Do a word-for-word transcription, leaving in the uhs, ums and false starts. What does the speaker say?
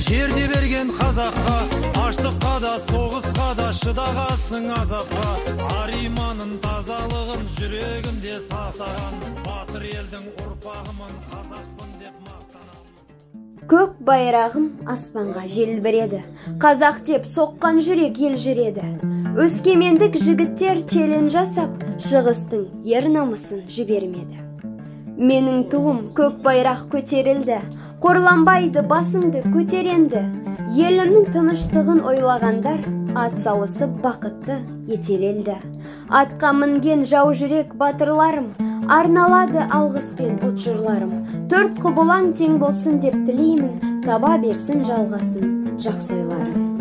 жерде берген қазаққа, аштыққа да соғысқа да шыдағасың азапқа. Ар иманын тазалығын жүрегімде сақтаған, батыр елдің ұрпағымын, қазақпын деп мақтанамын. Көк байрағым аспанға желбіреді, қазақ деп соққан жүрек ел жүреді. Өскемендік жігіттер челен жасап, шығыстың ер намысын жібермеді. Менің туым көк байрақ көтерілді, қорланбайды басыңды көтеренді. Елімнің тыныштығын ойлағандар, ат салысып бақытты етелелді. Атқа мінген жау жүрек батырларым, арналады алғыспен от жырларым. Төрт құбылаң тең болсын деп тілеймін, таба берсін жалғасын жақсы ойларым.